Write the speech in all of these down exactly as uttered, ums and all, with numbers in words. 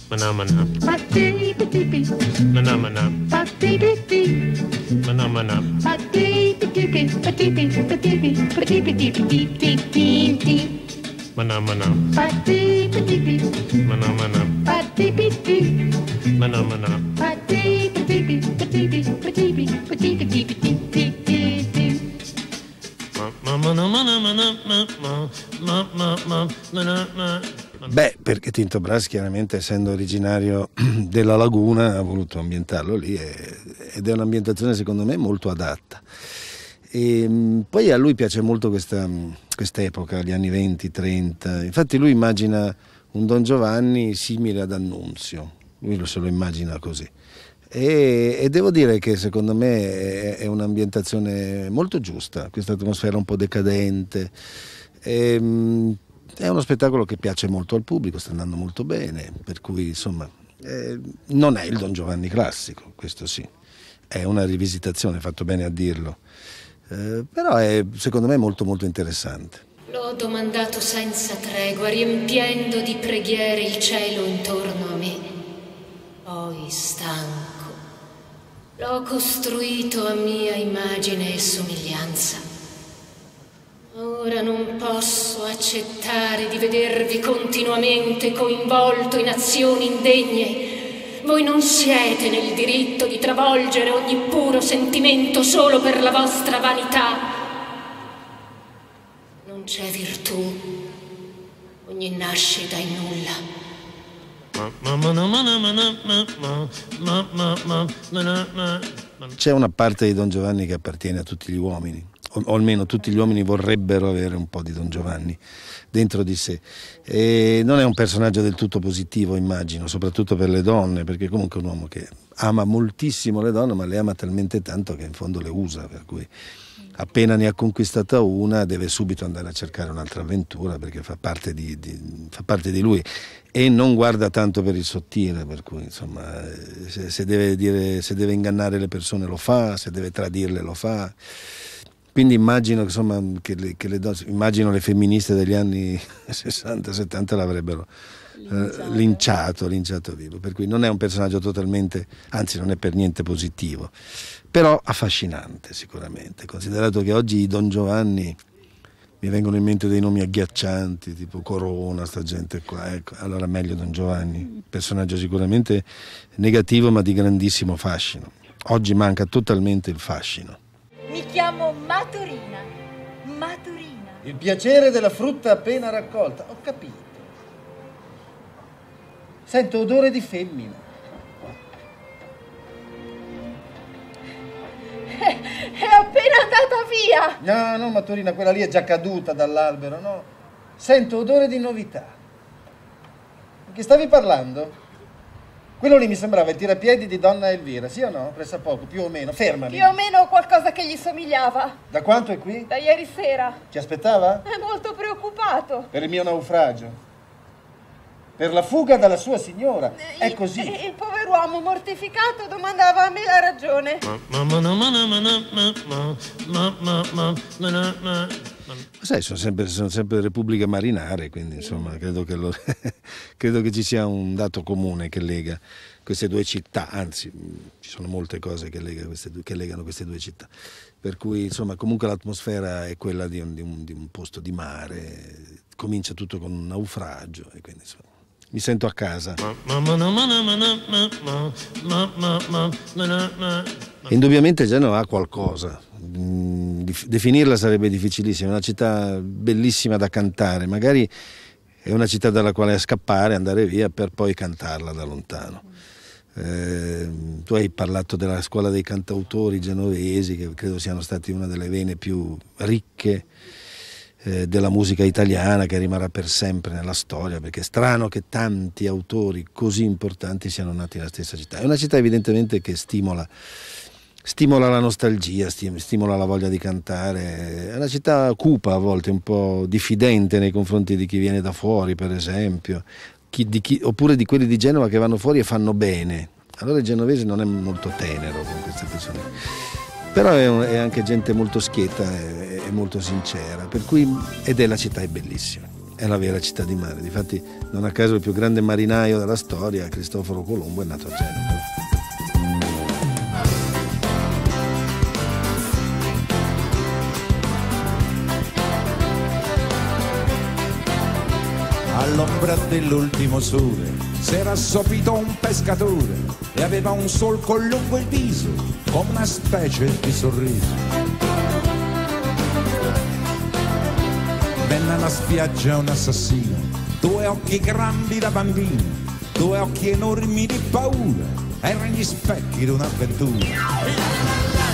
Mana mana. Mana mana. Mana mana. Mana mana. Mana mana. Mana mana. Beh, perché Tinto Brass chiaramente, essendo originario della Laguna, ha voluto ambientarlo lì e, ed è un'ambientazione secondo me molto adatta. E poi a lui piace molto questa quest'epoca, gli anni venti trenta. Infatti lui immagina un Don Giovanni simile ad Annunzio, lui lo se lo immagina così. E, e devo dire che secondo me è, è un'ambientazione molto giusta, questa atmosfera un po' decadente. E, è uno spettacolo che piace molto al pubblico, sta andando molto bene, per cui insomma eh, non è il Don Giovanni classico, questo sì, è una rivisitazione, fatto bene a dirlo, eh, però è secondo me molto molto interessante. L'ho domandato senza tregua, riempiendo di preghiere il cielo intorno a me. Poi, stanco, l'ho costruito a mia immagine e somiglianza. Ora non posso accettare di vedervi continuamente coinvolto in azioni indegne. Voi non siete nel diritto di travolgere ogni puro sentimento solo per la vostra vanità. Non c'è virtù, ogni nasce dai nulla. C'è una parte di Don Giovanni che appartiene a tutti gli uomini, o, o almeno tutti gli uomini vorrebbero avere un po' di Don Giovanni dentro di sé. E non è un personaggio del tutto positivo, immagino, soprattutto per le donne, perché comunque è un uomo che ama moltissimo le donne, ma le ama talmente tanto che in fondo le usa, per cui appena ne ha conquistata una deve subito andare a cercare un'altra avventura, perché fa parte di, di, fa parte di lui e non guarda tanto per il sottile, per cui insomma se, se, deve dire, se deve ingannare le persone lo fa, se deve tradirle lo fa. Quindi immagino, insomma, che, le, che le donne, immagino le femministe degli anni sessanta settanta l'avrebbero linciato. Eh, linciato, linciato vivo, per cui non è un personaggio totalmente, anzi non è per niente positivo, però affascinante sicuramente, considerato che oggi i Don Giovanni mi vengono in mente dei nomi agghiaccianti, tipo Corona, sta gente qua, ecco, allora meglio Don Giovanni, personaggio sicuramente negativo ma di grandissimo fascino. Oggi manca totalmente il fascino. Mi chiamo Maturina, Maturina. Il piacere della frutta appena raccolta, ho capito. Sento odore di femmina. È appena andata via! No, no, Maturina, quella lì è già caduta dall'albero, no? Sento odore di novità. Di che stavi parlando? Quello lì mi sembrava il tirapiedi di Donna Elvira, sì o no? Pressa poco, più o meno. Fermami. Più o meno qualcosa che gli somigliava. Da quanto è qui? Da ieri sera. Ti aspettava? È molto preoccupato. Per il mio naufragio. Per la fuga dalla sua signora. È il, così. Il pover'uomo mortificato domandava a me la ragione. Ma sai, sono sempre, sono sempre repubbliche marinare, quindi insomma credo che, lo, credo che ci sia un dato comune che lega queste due città, anzi ci sono molte cose che, lega queste due, che legano queste due città, per cui insomma comunque l'atmosfera è quella di un, di, un, di un posto di mare, comincia tutto con un naufragio e quindi insomma mi sento a casa. Indubbiamente Genova ha qualcosa, definirla sarebbe difficilissimo, è una città bellissima da cantare, magari è una città dalla quale scappare, andare via per poi cantarla da lontano. Eh, tu hai parlato della scuola dei cantautori genovesi, che credo siano stati una delle vene più ricche eh, della musica italiana, che rimarrà per sempre nella storia, perché è strano che tanti autori così importanti siano nati nella stessa città. È una città evidentemente che stimola Stimola la nostalgia, stimola la voglia di cantare. È una città cupa a volte, un po' diffidente nei confronti di chi viene da fuori, per esempio, chi, di chi, oppure di quelli di Genova che vanno fuori e fanno bene. Allora il genovese non è molto tenero con queste persone, però è, un, è anche gente molto schietta e, e molto sincera, per cui, ed è la città è bellissima. È è la vera città di mare. Difatti non a caso il più grande marinaio della storia, Cristoforo Colombo, è nato a Genova. All'ombra dell'ultimo sole s'era assopito un pescatore e aveva un solco lungo il viso come una specie di sorriso. Venne alla spiaggia un assassino, due occhi grandi da bambino, due occhi enormi di paura, erano gli specchi di un'avventura.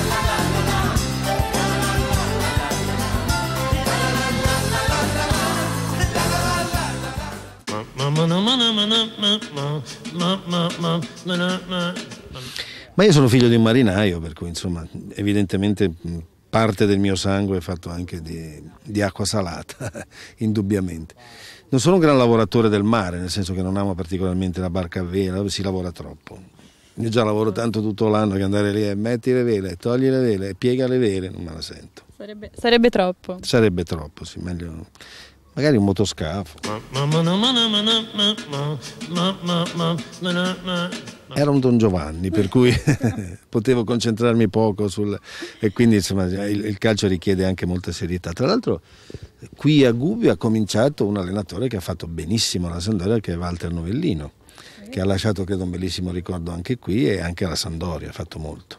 Ma io sono figlio di un marinaio, per cui insomma evidentemente parte del mio sangue è fatto anche di, di acqua salata, indubbiamente. Non sono un gran lavoratore del mare, nel senso che non amo particolarmente la barca a vela, dove si lavora troppo. Io già lavoro tanto tutto l'anno che andare lì e metti le vele, togli le vele, piega le vele, non me la sento. Sarebbe, sarebbe troppo. Sarebbe troppo, sì, meglio... Magari un motoscafo. Era un Don Giovanni, per cui potevo concentrarmi poco sul... e quindi insomma il, il calcio richiede anche molta serietà. Tra l'altro qui a Gubbio ha cominciato un allenatore che ha fatto benissimo la Sampdoria, che è Walter Novellino, che ha lasciato credo un bellissimo ricordo anche qui e anche alla Sampdoria, ha fatto molto.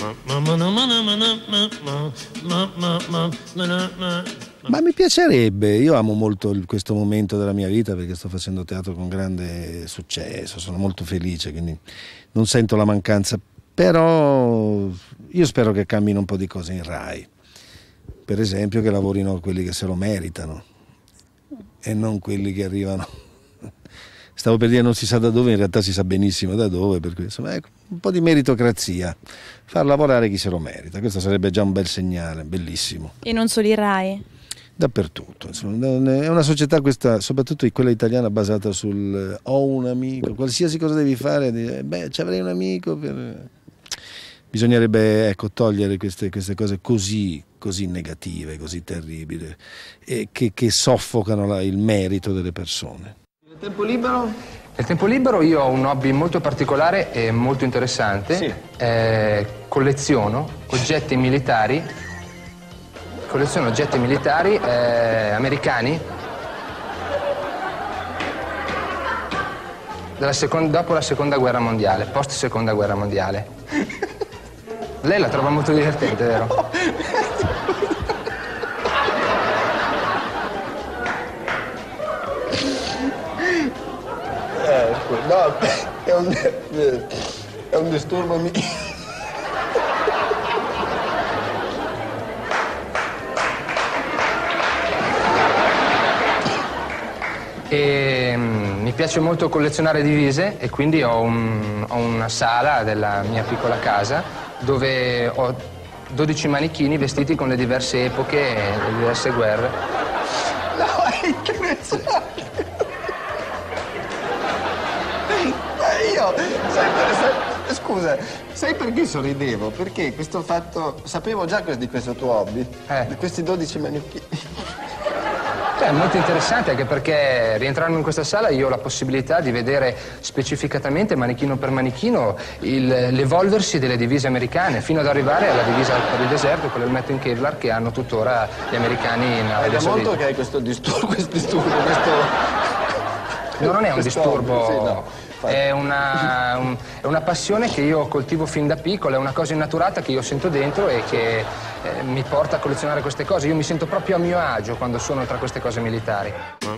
Ma mi piacerebbe, io amo molto questo momento della mia vita perché sto facendo teatro con grande successo, sono molto felice, quindi non sento la mancanza, però io spero che cambino un po' di cose in Rai, per esempio che lavorino quelli che se lo meritano e non quelli che arrivano. Stavo per dire non si sa da dove, in realtà si sa benissimo da dove, per cui insomma ecco, un po' di meritocrazia, far lavorare chi se lo merita, questo sarebbe già un bel segnale, bellissimo. E non solo il Rai? Dappertutto, insomma, è una società questa, soprattutto quella italiana, basata sul ho un amico, qualsiasi cosa devi fare, beh ci avrei un amico, per... bisognerebbe ecco, togliere queste, queste cose così, così negative, così terribili, e che, che soffocano la, il merito delle persone. Il tempo libero? Nel tempo libero io ho un hobby molto particolare e molto interessante. Sì. Eh, colleziono oggetti militari, colleziono oggetti militari eh, americani della seconda, dopo la seconda guerra mondiale, post seconda guerra mondiale. Lei la trova molto divertente, vero? No, è un, è un disturbo mio. E um, mi piace molto collezionare divise e quindi ho, un, ho una sala della mia piccola casa dove ho dodici manichini vestiti con le diverse epoche e le diverse guerre. No, che ne so. Io, sai, sai, scusa, sai perché sorridevo? Perché questo fatto, sapevo già di questo tuo hobby, eh. di questi dodici manichini. Cioè, è molto interessante anche perché rientrando in questa sala io ho la possibilità di vedere specificatamente, manichino per manichino, l'evolversi delle divise americane, fino ad arrivare alla divisa per il deserto, con l'elmetto in Kevlar che hanno tuttora gli americani in Arabia È da molto Saudita. che hai questo disturbo, questo disturbo, questo... No, non è un questo disturbo, hobby, sì, no. È una, un, è una passione che io coltivo fin da piccolo, è una cosa innaturata che io sento dentro e che eh, mi porta a collezionare queste cose. Io mi sento proprio a mio agio quando sono tra queste cose militari.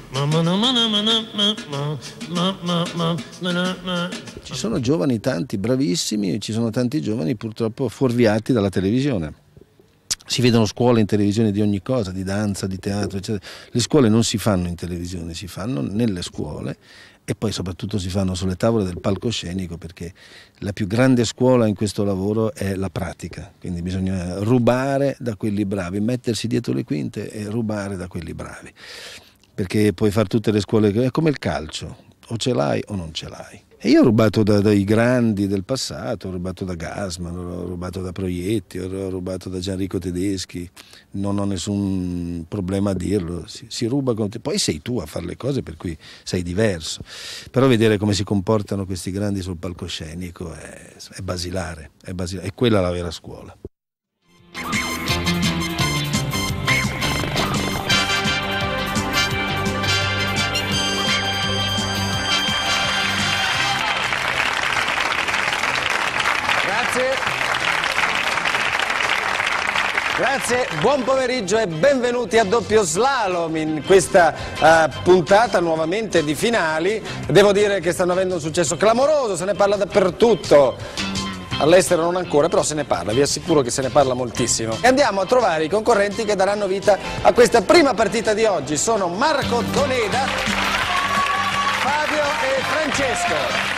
Ci sono giovani tanti bravissimi e ci sono tanti giovani purtroppo fuorviati dalla televisione. Si vedono scuole in televisione di ogni cosa, di danza, di teatro, eccetera. Le scuole non si fanno in televisione, si fanno nelle scuole e poi soprattutto si fanno sulle tavole del palcoscenico, perché la più grande scuola in questo lavoro è la pratica, quindi bisogna rubare da quelli bravi, mettersi dietro le quinte e rubare da quelli bravi, perché puoi fare tutte le scuole, è come il calcio, o ce l'hai o non ce l'hai. E io ho rubato da, dai grandi del passato, ho rubato da Gassman, ho rubato da Proietti, ho rubato da Gianrico Tedeschi, non ho nessun problema a dirlo, si, si ruba con te. Poi sei tu a fare le cose per cui sei diverso, però vedere come si comportano questi grandi sul palcoscenico è, è basilare, è basilare, è quella la vera scuola. Grazie, buon pomeriggio e benvenuti a Doppio Slalom in questa uh, puntata nuovamente di finali. Devo dire che stanno avendo un successo clamoroso, se ne parla dappertutto. All'estero non ancora, però se ne parla, vi assicuro che se ne parla moltissimo. E andiamo a trovare i concorrenti che daranno vita a questa prima partita di oggi. Sono Marco Doneda, Fabio e Francesco.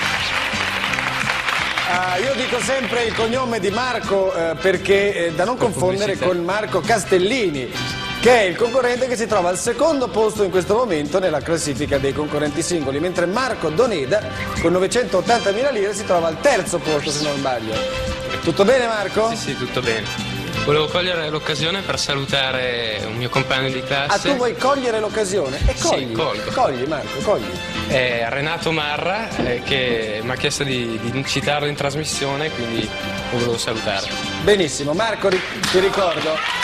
Uh, io dico sempre il cognome di Marco uh, perché eh, da non confondere con Marco Castellini, che è il concorrente che si trova al secondo posto in questo momento nella classifica dei concorrenti singoli, mentre Marco Doneda con novecentottantamila lire si trova al terzo posto, se non sbaglio. Tutto bene, Marco? Sì, sì, tutto bene. Volevo cogliere l'occasione per salutare un mio compagno di classe. Ah, tu vuoi cogliere l'occasione? E cogli, sì, colgo. Cogli, Marco, cogli. È Renato Marra, eh, che mi ha chiesto di, di citarlo in trasmissione, quindi lo volevo salutare. Benissimo, Marco, ti ricordo.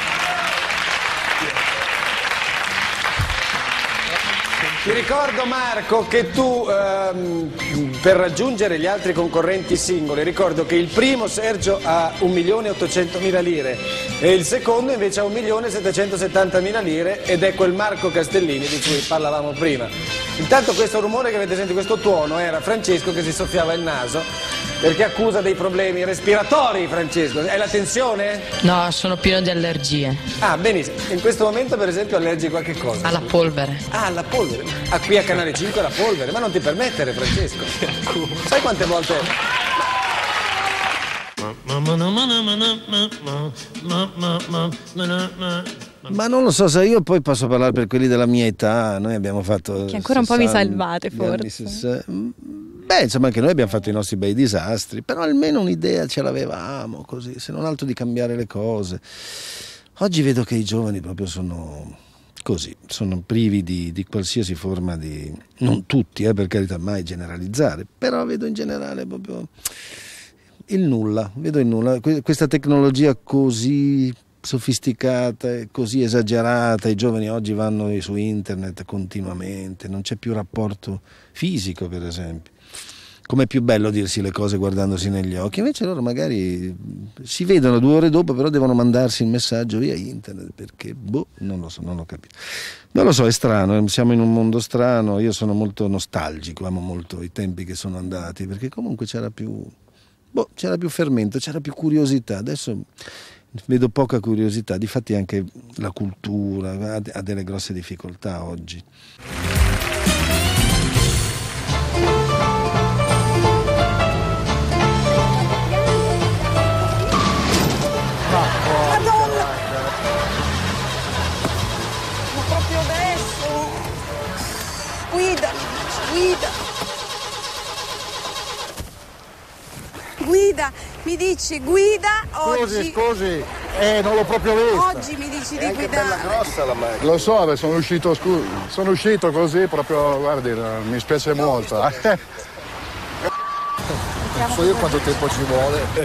Ti ricordo, Marco, che tu ehm, per raggiungere gli altri concorrenti singoli, ricordo che il primo Sergio ha un milione ottocentomila lire e il secondo invece ha un milione settecentosettantamila lire ed è quel Marco Castellini di cui parlavamo prima. Intanto questo rumore che avete sentito, questo tuono, era Francesco che si soffiava il naso perché accusa dei problemi respiratori, Francesco. È la tensione? No, sono pieno di allergie. Ah, benissimo. In questo momento per esempio allergico a che cosa? Alla polvere. Ah, alla polvere. Ah, qui a Canale cinque la polvere, ma non ti permettere, Francesco. Sai quante volte... Ma non lo so, se io poi posso parlare per quelli della mia età, noi abbiamo fatto... Che ancora un po' vi salvate, forse. Beh, insomma, anche noi abbiamo fatto i nostri bei disastri, però almeno un'idea ce l'avevamo, così, se non altro di cambiare le cose. Oggi vedo che i giovani proprio sono... così, sono privi di, di qualsiasi forma di... non tutti, eh, per carità, mai generalizzare, però vedo in generale proprio il nulla, vedo il nulla. Questa tecnologia così sofisticata e così esagerata, i giovani oggi vanno su internet continuamente, non c'è più rapporto fisico, per esempio. Com'è più bello dirsi le cose guardandosi negli occhi, invece loro magari si vedono due ore dopo, però devono mandarsi il messaggio via internet, perché, boh, non lo so, non ho capito. Non lo so, è strano, siamo in un mondo strano, io sono molto nostalgico, amo molto i tempi che sono andati, perché comunque c'era più, boh, c'era più fermento, c'era più curiosità, adesso vedo poca curiosità, difatti anche la cultura ha delle grosse difficoltà oggi. Guida, guida. Guida, mi dici guida oggi. Scusi, scusi, eh, non l'ho proprio vista. Oggi mi dici di guidare. È bella grossa la macchina. Lo so, sono uscito, scusi, sono uscito così proprio, guardi, mi spiace molto. Non so io quanto tempo ci vuole.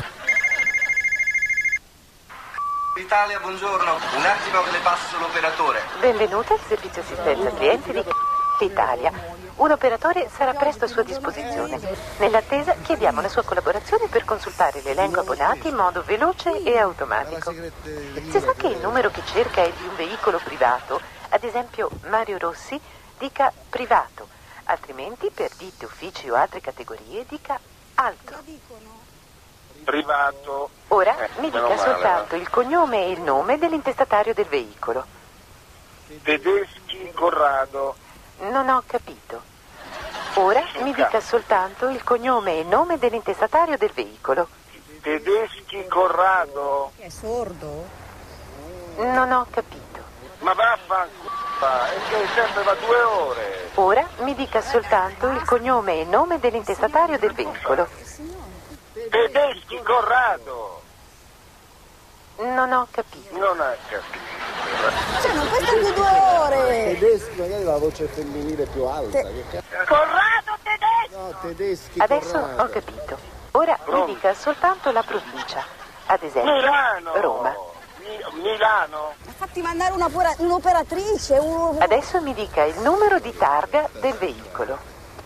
Italia, buongiorno. Un attimo che le passo l'operatore. Benvenuto al servizio assistenza clienti di Italia. Un operatore sarà presto a sua disposizione. Nell'attesa chiediamo la sua collaborazione per consultare l'elenco abbonati in modo veloce e automatico. Si sa che il numero che cerca è di un veicolo privato, ad esempio Mario Rossi, dica privato, altrimenti per ditte, uffici o altre categorie dica altro. Privato. Ora eh, mi dica soltanto il cognome e il nome dell'intestatario del veicolo. Tedeschi Corrado. Non ho capito. Ora mi dica soltanto il cognome e il nome dell'intestatario del veicolo. Tedeschi Corrado. È sordo? Non ho capito. Ma vaffanculo. Ma è che sempre va due ore. Ora mi dica soltanto il cognome e nome dell'intestatario del veicolo. Tedeschi, Corrado. Non ho capito. Non ha capito. Cioè, ma questo è più due ore. Tedeschi, magari la voce femminile più alta. Te... Che Corrado Tedeschi! No, Tedeschi, Adesso Corrado. ho capito. Ora mi dica soltanto la provincia. Ad esempio, Milano. Roma. Mi- Milano. Ma fatti mandare una pura- un'operatrice. Un... Adesso mi dica il numero di targa del veicolo.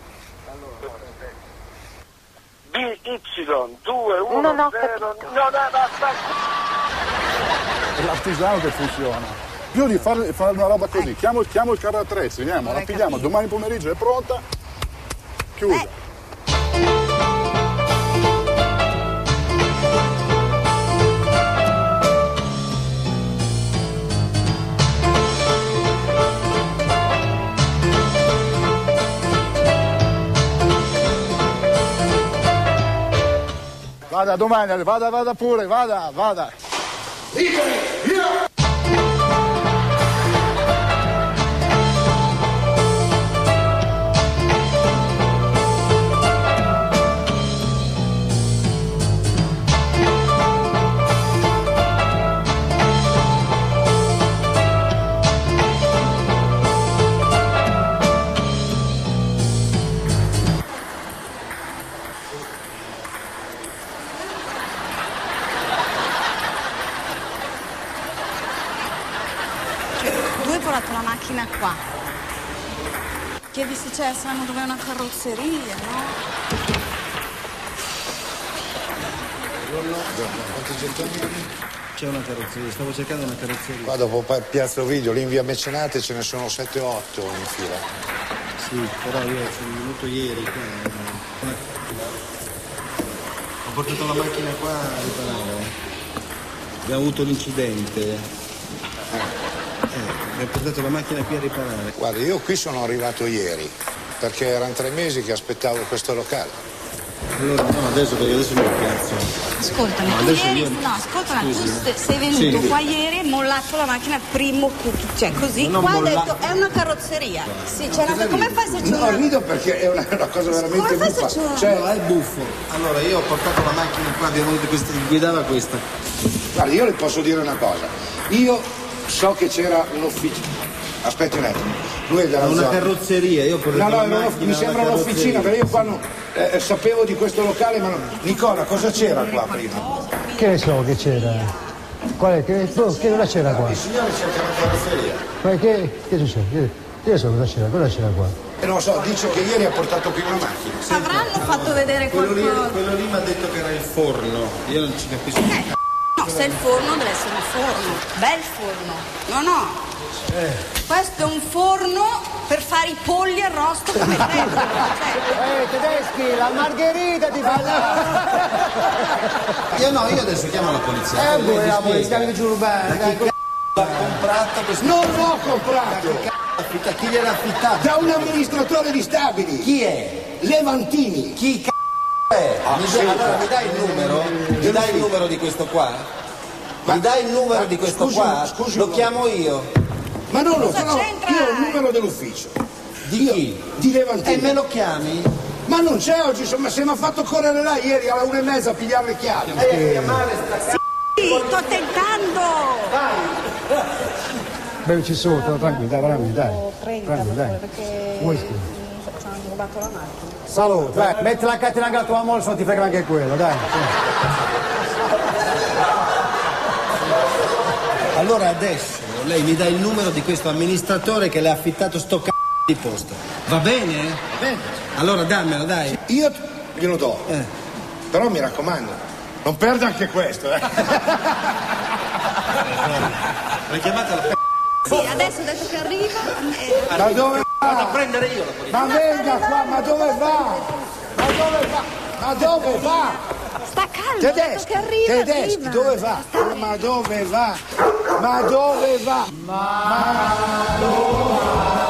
B Y due uno Non ho zero. capito. Non ha basta. È l'artigiano che funziona. Più di fare, fare una roba così, chiamo, chiamo il carro attrezzi, veniamo, la pigliamo, domani pomeriggio è pronta, chiusa. Eh. Vada domani, vada, vada pure, vada, vada. Via! Tu hai portato la macchina qua. Chiedi se c'è, sanno dov'è una carrozzeria, no? Quanti gettoni? C'è una carrozzeria, stavo cercando una carrozzeria. Qua dopo Piazza Ovidio, lì in via Mecenate ce ne sono sette o otto in fila. Sì, però io sono venuto ieri qua. Ho portato la macchina qua a riparare. Abbiamo avuto l'incidente. Eh. Eh, ho portato la macchina qui a riparare. Guarda, io qui sono arrivato ieri, perché erano tre mesi che aspettavo questo locale. Allora, no, adesso perché adesso mi piazzo. Ascoltami, No, tu adesso ieri, io- no, ascoltami, Scusi, tu eh. se- sei venuto Sì. qua ieri e mollato la macchina al primo cu- cioè così, Non ho qua hai mollato. detto è una carrozzeria. Sì, c'è una, come fai se c'è No, una... rido perché è una, una cosa veramente Come fai se buffa. c'è una- Cioè, No, è buffo. Allora, io ho portato la macchina qua, abbiamo avuto questa, guidava questa. guarda, io le posso dire una cosa. Io so che c'era un ufficio. Aspetti un attimo. Lui è dalla Una zona. carrozzeria, io ho portato No, no, la era una- macchina mi sembra alla un'officina, carrozzeria. perché io qua non, eh, sapevo di questo locale, ma non... Nicola, cosa c'era qua prima? Che ne so che c'era? Qual è? Che, oh, che cosa c'era qua? Il signore cerca una carrozzeria. Ma che, che succede? Che, che ne so cosa c'era? Cosa c'era qua? E non lo so, dice che ieri ha portato qui una macchina. Avranno fatto vedere Quello lì, qualcosa. quello lì mi ha detto che era il forno. Io non ci capisco. Eh, no, se è il forno deve essere un forno. Bel forno. No, no. Questo è un forno per fare i polli arrosto come te. Eh, tedeschi, la margherita ti fa Io no, io adesso chiamo la polizia. Eh, Lei pure mi la spiega. polizia mi giuro bene. Da chi c***o ha comprato questo? Non l'ho comprato! Da chi c***o ha affittato? Chi gliel'ha affittato? Da un amministratore di stabili! Chi è? Levantini! Chi c***o è? Ah, mi sì, dai, allora qua. mi dai il numero? Mi dai il numero di questo qua? Mi dai il numero ma di questo scusi, qua? scusi Lo un chiamo io. Ma non lo Cosa so, c'entra? io ho il numero dell'ufficio. Di chi? Di Levantini. E me lo chiami? Ma non c'è oggi, insomma, se mi ha fatto correre là ieri alla una e mezza a pigliare le chiavi. Eh, chiamare sta Sì, sto tentando. Bevici sotto, tranquillo, dai, tranquillo, dai. Tranquillo, dai. Vuoi scrivere? Ci hanno rubato la macchina. Salute, dai, metti la catena anche alla tua moglie, se non ti frega anche quello, dai. Allora adesso lei mi dà il numero di questo amministratore che le ha affittato sto c***o di posto. Va bene? Va bene. Allora dammelo, dai. Io glielo do. Eh. Però mi raccomando, non perda anche questo, eh. La chiamata la p***. Sì, adesso detto che arriva. eh, Ma dove Vado a va? prendere io la polizia. Ma venga qua, ma dove va? Ma dove va? Ma dove va? Sta calmo, ho detto Tedeschi, che arriva. tedeschi, arriva. dove va? Ma dove va? Ma dove va? Ma dove va?